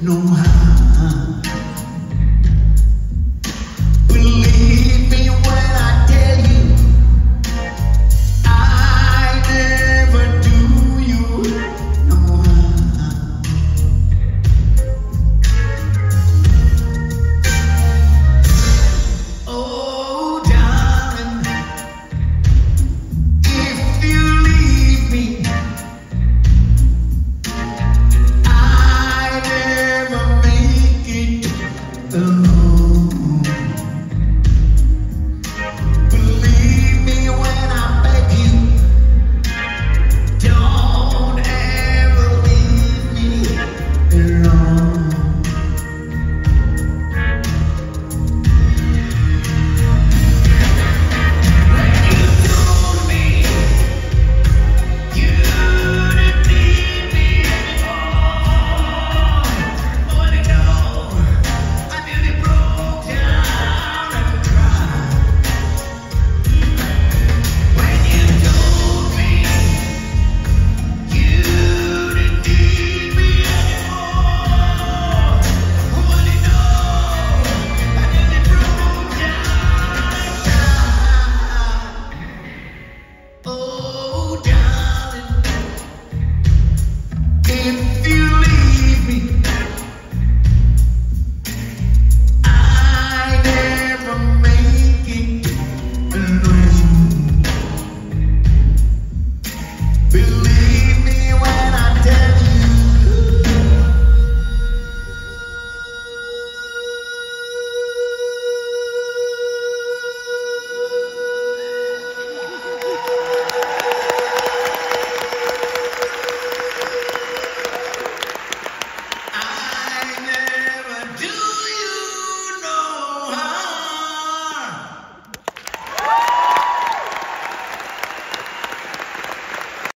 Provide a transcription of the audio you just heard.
no harm. Believe me when I tell you, I never do you no harm. Oh, darling, if you leave me, I never make it alone. Believe me when I beg you, don't ever leave me alone.